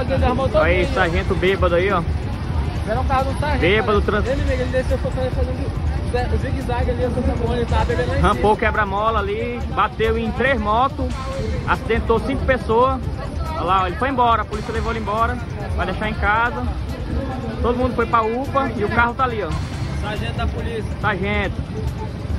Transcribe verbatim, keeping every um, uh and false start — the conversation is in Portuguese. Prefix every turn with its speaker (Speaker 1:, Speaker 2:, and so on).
Speaker 1: carro dele armou todo.
Speaker 2: Aí, sargento bêbado aí, ó.
Speaker 1: Era um carro do sargento.
Speaker 2: Bêbado, trans...
Speaker 1: Ele, ele desceu fazendo zigue-zague ali, ele tava bebendo lá em
Speaker 2: rampou o
Speaker 1: cima.
Speaker 2: quebra-mola ali, bateu em três motos, acidentou cinco pessoas. Olha lá, ele foi embora, a polícia levou ele embora, vai deixar em casa. Todo mundo foi pra U P A e o carro tá ali, ó.
Speaker 1: Sargento da polícia.
Speaker 2: Sargento.